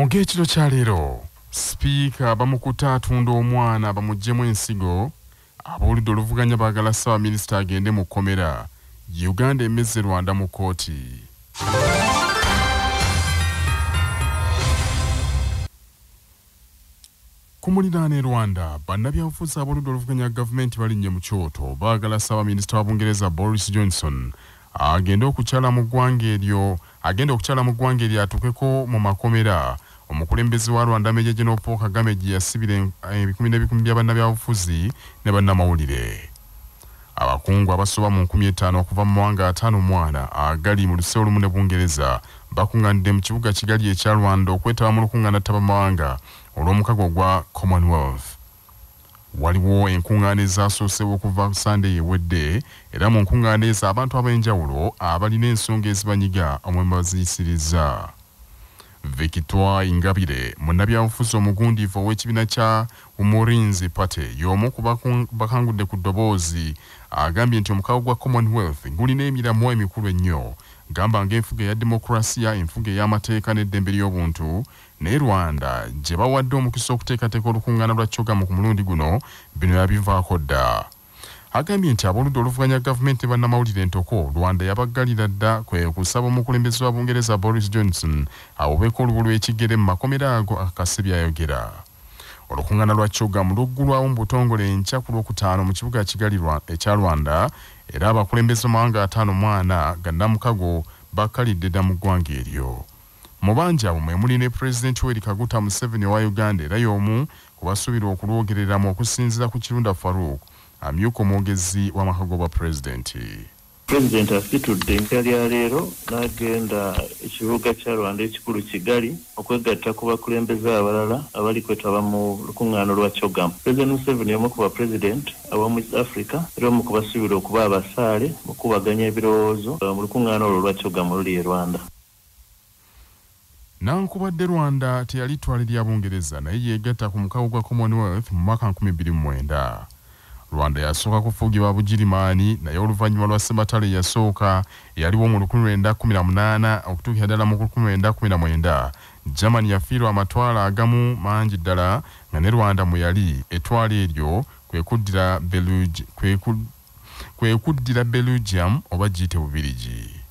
Mugekiro kya leero Speaker Bamukutte Atunda Yomwana bamuggyemu Ensigo abawulidde oluvuganya baagala ssaawa minisita agende mu kkomera Yuganda Emmeze Rwanda mu kkooti. Ku muliraano e Rwanda bannabyabufuzi abawulidde oluvuganya gavumenti balinnye mu kyoto baagala ssaawa minisita wa Bungereza Boris Johnson agenda okukyala mu ggwanga eryo atuukeko mu makomera omukulembeze wa Rwanda Major General Kagame gye yasibira ebikumi n'ebikumi bya bannabyabufuzi ne bannamawulire. Abakungu abasoba mu 5000 okuva mu mawanga 5 agali mu luseo lumu ne Bungereza bakungaanidde mu kibuga Kigali ekya Rwanda okwetaba mu lukungaana ttabamawanga olw'omukago gwa Commonwealth. Waliwo enkungaana ezasoosewo okuva Sunday ewedde era mu nkungaana ezo abantu ab'enjawulo abalina ensonga ezibanyiga omwemba baziyisiriza. Victoire Ingabire munnabyabufuzi omugundiivu ow'ekibiina kya Umurinzi Party y'omu ku bakangudde ku ddoboozi agambye nti omukago gwa Commonwealth gulina emiramu emikulu ennyo gamba ng'enfuga eya demokrasiya enfuga ey'amateeka n'eddembe ly'obuntu ne Rwanda gye bawadde omukisa okuteekateeka olukungaana lwa kyogamu ku mulundi guno bino yabivaako dda. Agambye nti abawulidde oluvuganya gavumenti bannamawulire entoko Rwanda yabaggalira dda kwe kusaba omukulembeze wa Bungereza Boris Johnson awubeko olubu lw'ekigere mu makomera ago akakase byayogera. Olukungaana lwa kyogamu luggulwawo mu butongole enkya ku Lwokutaano mu kibuga Kigali ekya Rwanda era abakulembeze amawanga 5 gannamukago bakkalidde dda mu ggwanga eryo. Mu bangi abo mwe muli ne Pulezidenti Yoweri Kaguta Museveni wa Uganda era y'omu ku basuubirwa okulwogereramu okusinziira ku Kirunda Farouk amyuka omwogezi w'amakago ba pulezidenti. Pulezidenti asitudde enkya lya leero n'agenda ekibuga kya Rwanda ekikulu Kigali okwegatta ku bakulembeze abalala abali kwetaba mu lukungaano lwa kyogamu. Pulezidenti Museveni omu ku bapulezidenti ab'omu East Africa era omu ku basuubirwa okuba abasaale mu kubaganya ebirowoozo mu lukungaano olwo lwa kyogamu luli e Rwanda. Nankubadde Rwanda teyalitwalira Bungereza naye yeegatta ku mukago gwa Commonwealth mu mwaka 2009. Rwanda yasooka kufuugibwa Bugirimaani naye oluvannyuma lwa Ssematalo yasooka eyaliwo mu 1918 okutuukira ddala mu 1919 Germany yafiirwa amatwala agamu mangi ddala nga ne Rwanda mwe yali etwala eryo kwe kuddira Belgium oba giyite Bubirigi.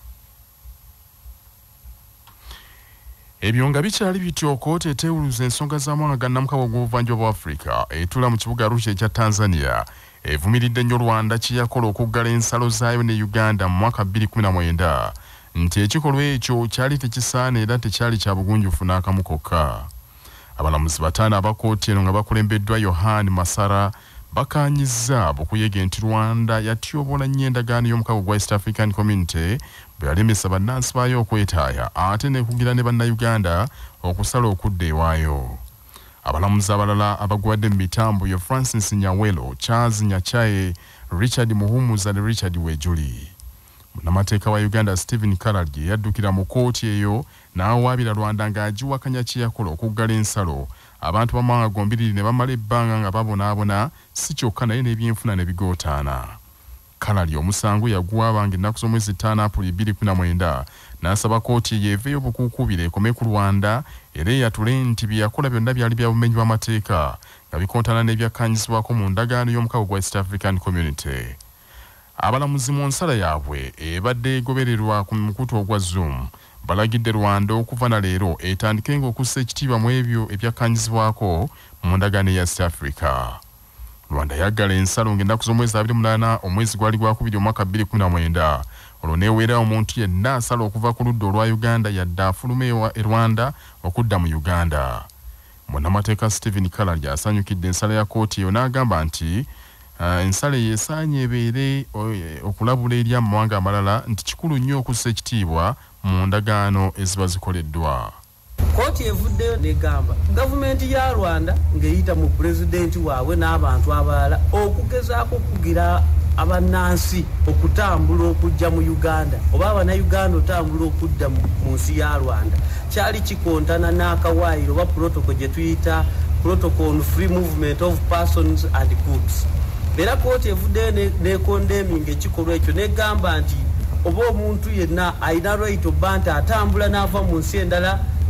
Ebyo nga bikyali bityo kkooti eteewuluza ensonga z'amawanga gannamukago g'obuvanjuba bwa Africa etula mu kibuga Arusha ekya Tanzania evumiridde nnyo Rwanda kye yakola okuggala ensalo zaayo ne Uganda mu mwaka 2019 nti ekikolwa ekyo kyali tekisaana era tekyali kya bugunjufu n'akamu kokka. Abalamuzi 5 aba kkooti eno nga bakulembeddwa Yohani Masara bakaanyizza bukuyege nti Rwanda yatyobola nnyo endagaano y'omukago gwa East African Community bwe yalemesa bannansi baayo okwetaaya ate n'ekugira ne bannayuganda okusala okudda ewaayo. Abalamuzi abalala abagwadde mu mitambo yo Francis Nyawelo, Charles Nyachae, Richard Muhumuza ne Richard Wejuli. Munnamateeka wa Uganda Stephen Karalye yaddukira mu kkooti eyo n'awaabira Rwanda ng'agiwakanya kye yakola okuggala ensalo abantu b'amawanga gombiriri ne bamala ebbanga nga babonaabona si kyokka naye n'ebyenfuna ne bigootaana. Karalye omusango yaguwaabanga ennaku z'omwezi 5 Apuli 2019 n'asaba kkooti yeeveeyo bukuukubire ekome ku Rwanda era eyatule nti bye yakola byonna byali bya bumenyi bw'amateeka nga bikontana n'ebyakkaanyizibwako mu ndagaano y'omukago gwa East African Community. Abalamuzi mu nsala yaabwe ebadde egobererwa ku mukutu ogwa Zoom balagidde Rwanda okuva na leero etandikenga okussa ekitiibwa mu ebyo ebyakkaanyizibwako mu ndagaano ya East Africa. Rwanda yaggala ensalo ng'ennaku z'omwezi 28 omwezi gwali gwakubiri omwaka 2019 olwo neeweera omuntu yenna asala okuva ku ludda olwa Uganda yadde afuluma e Rwanda okudda mu Uganda. Munnamateeka Stephen Karalye asanyukidde ensala ya kkooti eyo n'agamba nti ensala yeesaanye ebeere okulabula eri amawanga amalala nti kikulu nnyo okussa ekitiibwa mu ndagaano eziba zikoleddwa. Kkooti evuddeyo negamba gavumenti ya Rwanda ng'eyita mu pulezidenti waabwe n'abantu abalala okugezaako okugira abannansi okutambula okujja mu Uganda oba abannayuganda otambula okudda mu nsi ya Rwanda kyali kikontana n'akawaayiro oba protocol gye tuyita protocol on free movement of persons and goods. Era kkooti evuddeyo nekondeming ekikolwa ekyo negamba nti oba omuntu yenna alina right obba nti atambula n'ava mu nsi endala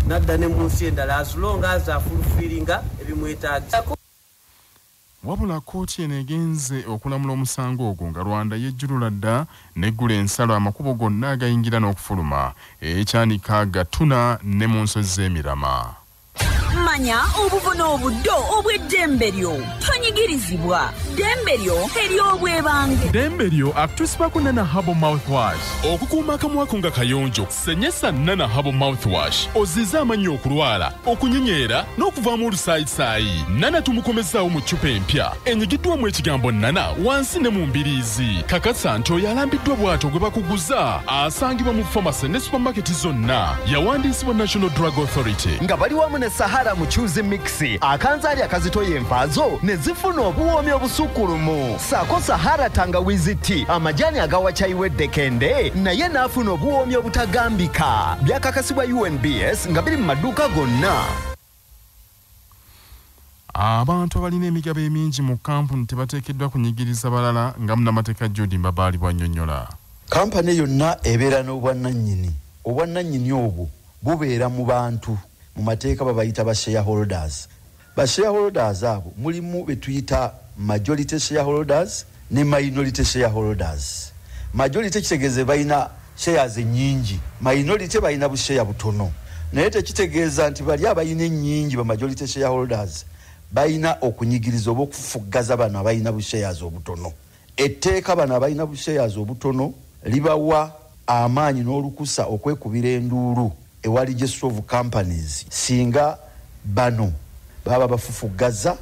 nadda ne mu nsi endala as long as afulfiringa ebimwetaagisa. Wabula kkooti eno egenze okulamula omusango ogwo nga Rwanda yejjulula dda neggula ensalo amakubo gonna agayingira n'okufuluma ekyanika gatuna ne mu nsozi z'emirama. Manya obuvuno obuddo obw'eddembe lyo tonyigirizibwa ddembe lyo ery'obwebange. Ddembe lyo akutusibako Nana Herbal Mouthwash okukuuma akamwa ko nga kayonjo. Senyesa Nana Herbal Mouthwash ozize amannyo okulwala okunyenyeera n'okuvaamu olusaayi. Nana tumukomezaawo mu ccupa empya enyigiddwamu ekigambo Nana wansi ne mu mbiriizi. Kakasa nti oyo alambiddwa bw'atyo gwe bakuguza asangibwa mu famasi ne supamaketi zonna. Yawandiisibwa National Drug Authority nga bali wamu ne Sahara mu Choose Mix akanzaali akazitoya envaazo ne zifuna obuwoomi obusukkulumu. Saako Sahara tangawizi tea amajani agawa chai weddekende naye n'afuna obuwoomi obutagambika. Byakakasibwa UNBS nga biri mu maduuka gonna. Abantu abalina emigabo emingi mu kampuni tebateekeddwa kunyigiriza balala nga munnamateeka Judy Mbabaali bw'annyonnyola. Kampani yonna ebeera n'obwannannyini. Obwannannyini obwo bubeera mu bantu. Mu mateeka babayita ba shareholders. Ba shareholders abo mulimu betuyita majority shareholders ne minority shareholders. Majority kitegeeze bayina shares nyingi, minority bayina bushare butono. Naye tekitegeeza nti bali abayina ennyingi ba majority shareholders bayina okunyigiriza oba okufuggaza bano abayina bushares obutono. Etteeka bano abayina bushares obutono libawa amaanyi n'olukusa okwekubira enduulu ewali Register of Companies singa bano baba bafufuggaza.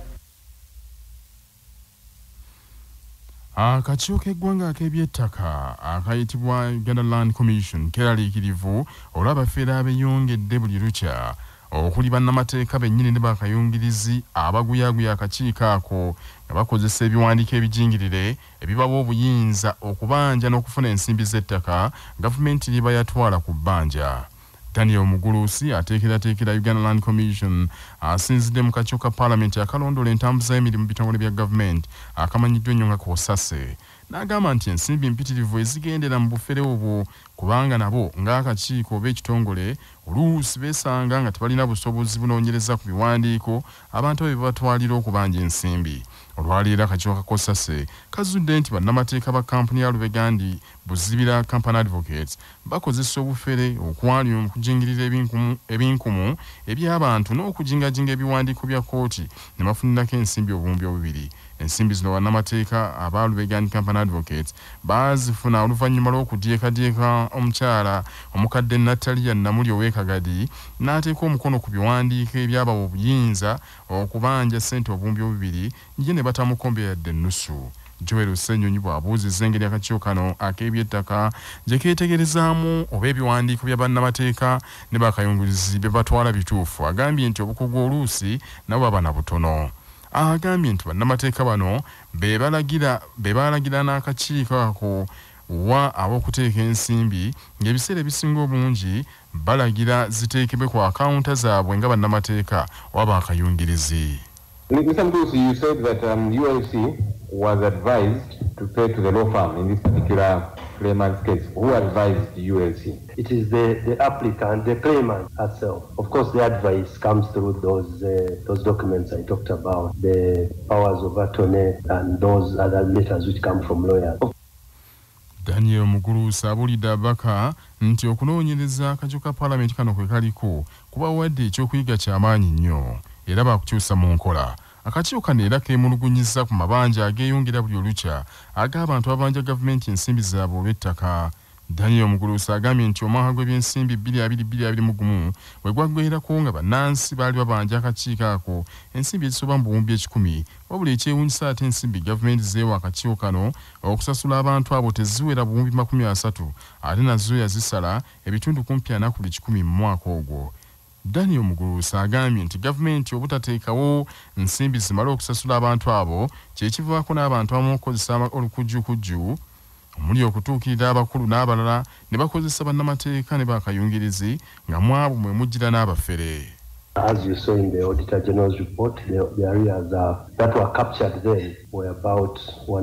Akakiiko k'eggwanga ak'ebyettaka akayitibwa Uganda Land Commission keraliikirivu olw'abafeera abeeyongedde buli lukya okuli bannamateeka bennyini ne bakayungirizi abaguyaaguya akakiiko ako nga bakozesa ebiwandiiko ebijingirire ebibawa obuyinza okubanja n'okufuna ensimbi z'ettaka gavumenti liba yatwala ku bbanja. Daniel Mugulusi ateekerateekera Uganda Land Commission asinzidde mu kakiiko ka Parliament akalondola entambuza y'emirimu mu bitongole bya gavumenti akamanyiddwa ennyo nga Kosase. N'agamba nti ensimbi mpitirivu ezigendera mu bufere obwo kubanga nabo ng'akakiiko oba ekitongole oluusi beesanga nga tebalina busobozi bunoonyereza ku biwandiiko abantu abo bye batwalira okubanja ensimbi. Olwaleero akakiiko ka Kosase kazudde nti bannamateeka ba kampuni ya Lubegandi Buzibira Company Advocates bakozesa obufere okwali okujingirira ebinkumu eby'abantu n'okujingajinga ebiwandiiko bya kooti ne bafunirako ensimbi obuwumbi obubiri. Ensimbi zino bannamateeka aba Lubegandi Company Advocates baazifuna oluvannyuma lw'okudyekadyeka omukyala omukadde Natalia Namuli ow'Ekagadi n'ateeka omukono ku biwandiiko ebyabawa obuyinza okubanja ssente obuwumbi obubiri ye ne batamukombe yadde ennusu. Joel Ssenyonyi bw'abuuzizza engeri akakiiko kano ak'ebyettaka gye keetegerezaamu oba ebiwandiiko bya bannamateeka ne bakayungirizi bye batwala bituufu. Agambye nti obukugu oluusi nabo baba na butono. Agambye nti bannamateeka bano be balagira n'akakiiko ako wa ab'okuteeka ensimbi ng'ebiseera ebisinga obungi balagira ziteekebwe ku akawunta zaabwe nga bannamateeka oba bakayungirizi. Mr. Mdusi, you said that ULC was advised to pay to the law firm in this particular claimant's case. Who advised ULC? It is the applicant, the claimant herself. Of course, the advice comes through those documents I talked about, the powers of attorney and those other letters which come from lawyers. Daniel Mugulusa abulidde abaka nti okunoonyereza akakiiko ka Parliament kano kwe kaliko kubawadde ekyokuyiga ky'amaanyi nnyo era baakukyusa mu nkola. Akakiiko kano era keemulugunyizza ku mabanja ageeyongera buli olukya ag'abantu abanja gavumenti ensimbi zaabwe olw'ettaka. Daniel Mugulusa agambye nti omwaka gw'ebyensimbi 2021 bwe gwaggweerako nga bannansi baali babanja akakiiko ako ensimbi ezisoba mu buwumbi 10,000 wabula ekyewuunyisa ate ensimbi gavumenti zeewa akakiiko kano okusasula abantu abo teziwera buwumbi 30 ate nazo yazisala ebitundu kumpi 40 ku 100 mu mwaka ogwo. Daniel Mugulusa agambye nti gavumenti obutateekawo nsimbi zimala okusasula abantu abo kyekivaako n'abantu abamu okukozesa olukujjukujju omuli okutuukirira abakulu n'abalala ne bakozesa bannamateeka ne bakayungirizi nga mu abo mwe mujjira n'abafere. As you saw in the Auditor General's report, the areas that were captured then were about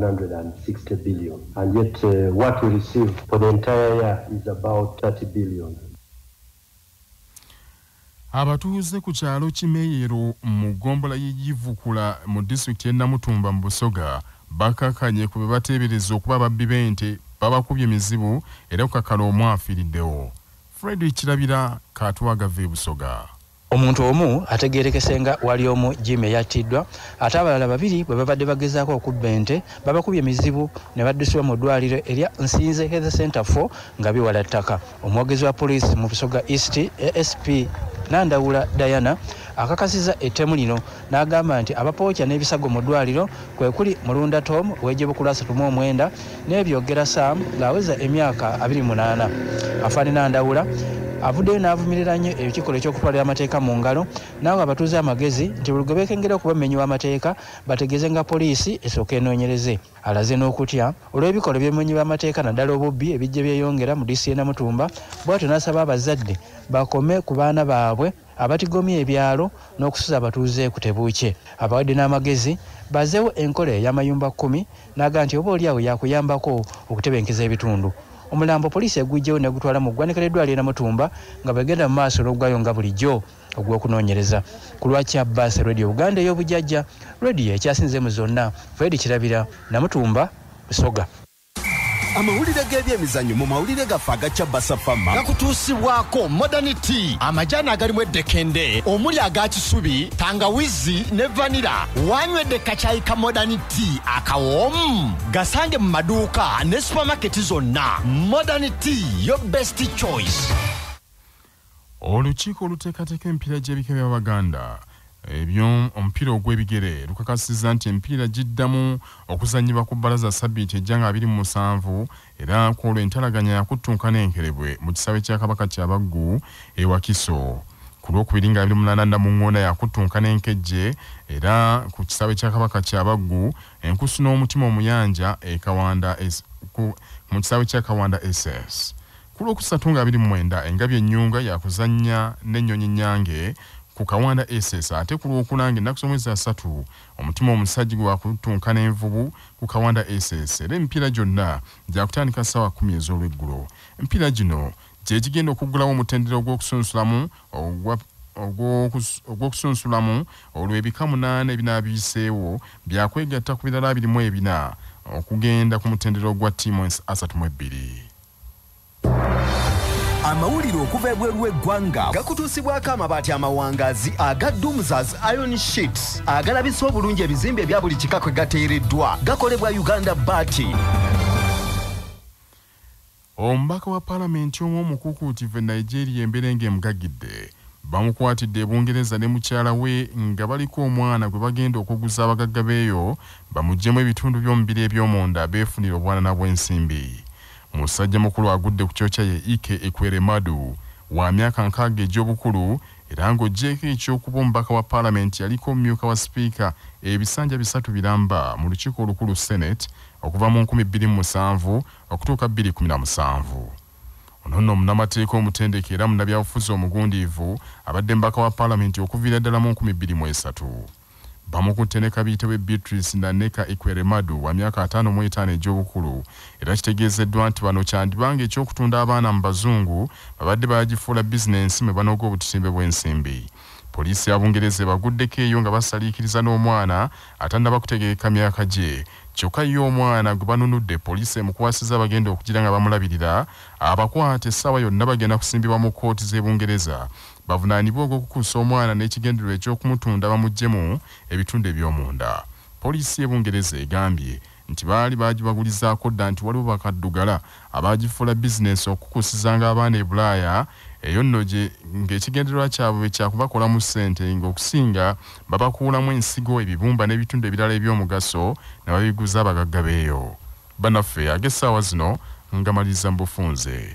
160 billion. And yet what we received for the entire year is about 30 billion. Abatuuze ku kyalo Kimeeyero mu gombola y'Ivukula mu disitulikiti y'e Namutumba mu Busoga bakakanye ku bateebereza okuba babbi b'ente babakubye emizibu era kukakala omu afiiriddewo. Fred Kirabira Katwagave Busoga. Omuntu omu ategeerekese nga wali omu Jimmy yattiddwa ate abalala babiri bwe babadde bagezaako okubba ente babakubye emizibu ne baddusibwa mu ddwaliro erya Nsinze Health Center 4 nga biwala ttaka. Omwogezi wa poliisi mu Busoga East ASP Nandawula Diana akakasiza ettemu lino n'agamba nti abapookya n'ebisago mu ddwaliro kwe kuli Mulunda Tom ow'Ejjebukulu 39 n'ebyogera Sam ng'aweza emyaka 28. Afaani Nandawula avuddeyo n'avumirira nnyo ekikolwa eky'okutwalira amateeka mu ngalo naawe abatuuze amagezi nti buli gwe beekengera okuba mmenyi w'amateeka bategeeze nga poliisi esooka enoonyereze. Alaze n'okutya olw'ebikolwa by'emmenyi b'amateeka naddala obubbi ebijja byeyongera mu disitulikiti y'e Namutumba bw'atyo n'asaba abazadde bakome ku baana baabwe abatigomya ebyalo n'okusuza abatuuze ku tebuukye. Abawadde n'amagezi bazeewo enkola ey'amayumba 10 n'aga nti oba oliawo yakuyambako okutebenkeza ebitundu. Omulambo poliisi egujjewo ne gutwala mu ggwanika ly'eddwaliro y'e Namutumba nga bagenda mu maaso n'ogwayo nga bulijjo ogw'okunoonyereza. Ku lwaki Abbas Radio Uganda ey'obujjajja, radio ekyasinze mu zonna. Fred Kirabira, Namutumba, Busoga. Amawulire g'ebyemizannyo mu mawulire gaffe agaca Basafama gakutuusibwako Modern Tea, amajaani agalimu eddekende omuli aga kisubi, tangawizi ne vanira. Wanywedde kacaayi ka Modern Tea akawoomu gasange mu maduuka ne supermarket zonna. Modern Tea, your best choice. Olukiiko oluteekateeka empiira gy'ebika by'Abaganda ebyo omupiira ogw'ebigere lukakasizza nti empiira giddamu okuzannyibwa ku bbalaza Ssabbiiti ejja nga 27 era ku olwo entalaganya yakuttunkana enkerebwe mu kisaawe kya Kabaka Kyabaggu e Wakiso. Ku lwokubiri nga 28 Namuŋŋonda yakuttunkana enkejje era ku kisaawe kya Kabaka Kyabaggu enkusu n'omutima omuyanja mu kisaawe kya Kawanda SS. Ku lwokusatu nga 29 Engabye Ennyunga yakuzannya n'ennyonyi nnyange ku Kawanda SS ate ku lwokulanga ennaku z'omwezi 3 omutima omusajja gwe wakuttunkana envubu ku Kawanda SS era emipiira gyonna gyakutandika ssaawa 10 ez'olweggulo. Empiira gino gye gigenda okuggulawo omutendera ogw'okusunsulamu olw'ebika 8 ebinaabiiseewo byakwegatta ku birala 24 okugenda ku mutendera ogwa ttiimu 32. Amawulire okuva ebweru w'eggwanga gakutuusibwako amabaati amawangaazi aga Dumzas Iron Sheets agalabisa obulungi ebizimbe ebya buli kika kwe gateereddwa gakolebwa Uganda Baati. Omubaka wa Paalamenti omw'omukuukuutivu e Nigeria emberenge emugagidde bamukwatidde e Bungereza ne mukyala we nga baliko omwana gwe bagenda okuguza abagagga beeyo bamuggyemu ebitundu by'omubiri eby'omunda beefunira obwanana bw'ensimbi. Musajja mukulu agudde ku kyokya ye Ike Ekweremadu wa myaka 60 egy'obukulu era ng'oggyeko ekyokuba omubaka wa Paalamenti yaliko omumyuka wa sipiika ebisanja 3 biramba mu lukiiko olukulu Senate okuva mu 2007 okutuuka 2017. Ono nno munnamateeka omutendeke era munnabyabufuzi omugundiivu abadde mbaka wa Paalamenti okuviira ddala mu 2003. Bamukutte ne Kabiyitibwe Beatrice Naneka Ekweremadu wa myaka 55 egy'obukulu era kitegeezeddwa nti bano kyandibanga ekyokutunda abaana mu bazungu babadde bagifuula bizinensi mwe banooga obutitimbe bw'ensimbi. Poliisi ya Bungereza baguddeko eyo nga basaliikiriza n'omwana atannaba kutegeeka myaka gye. Kyokka ye omwana gwe banunudde poliisi emukwasiza bagenda okugira nga bamulabirira abakwate essaawa yonna bagenda kusimbibwa mu kkooti z'e Bungereza bavunaanibwa ogw'okukuusa omwana n'ekigendererwa eky'okumutunda bamuggyemu ebitundu eby'omunda. Poliisi y'e Bungereza egambye nti baali bagibagulizaako dda nti waliwo bakaddugala abaagifuula bizinensi okukuusizanga abaana e Bulaaya eyo nno ng'ekigendererwa kyabwe kyakubakolamu ssente ng'okusinga babakuulamu ensigo ebibumba n'ebitundu ebirala eby'omugaso ne babiguza abagagga beeyo. Bannaffe ag'essaawa zino ngamaliriza mu bufunze.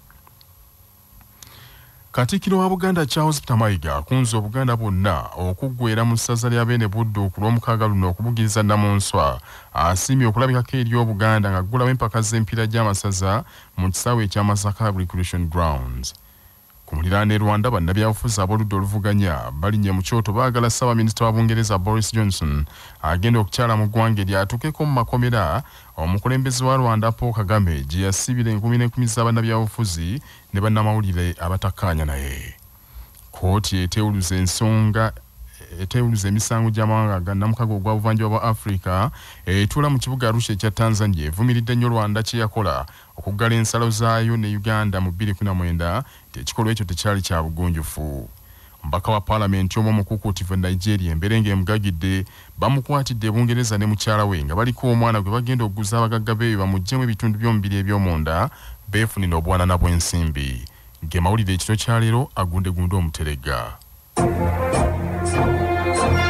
Katikkiro wa Buganda Charles Tamayiga akunze Obuganda bwonna okuggweera mu ssaza lya Beene Buddu ku lw'omukaaga luno okubugiriza Namunswa asiimye okulabikako eri Obuganda ng'aggulawo empaka z'empiira gy'amasaza mu kisaawe ekya Masaka Recreation Grounds. Ku muliraano e Rwanda bannabyabufuzi ab'oludda oluvuganya balinnya mu kyoto baagala Ssaabaminisita wa Bungereza Boris Johnson agenda okukyala mu ggwanga eryatuukeko mu makomera omukulembeze wa Rwanda Paul Kagame gye yasibira 10,000 z'abannabyabufuzi ne bannamawulire abatakkaanya naye. Ku Kooti etewuluza emisango gy'amawanga ga Namukago ogwa buvanjuba bwa Africa etula mu kibuga Arusha ekya Tanzania evumiridde nnyo Rwanda kye yakola okuggala ensalo zaayo ne Uganda mu 2019 ekikolwa ekyo tekyali kya bugunjufu. Mbaka wa Parliament y'omu mukukuutivu Nigeria emberenge emugagidde bamukwatidde Bungereza ne mukyala we nga baliko omwana gwe bagenda okuguza abagagga be bamuggyemu ebitundu by'omubiri eby'omunda beefunira obwanana bw'ensimbi. Ge mawulire ekiro kya leero agundegunde omuterega.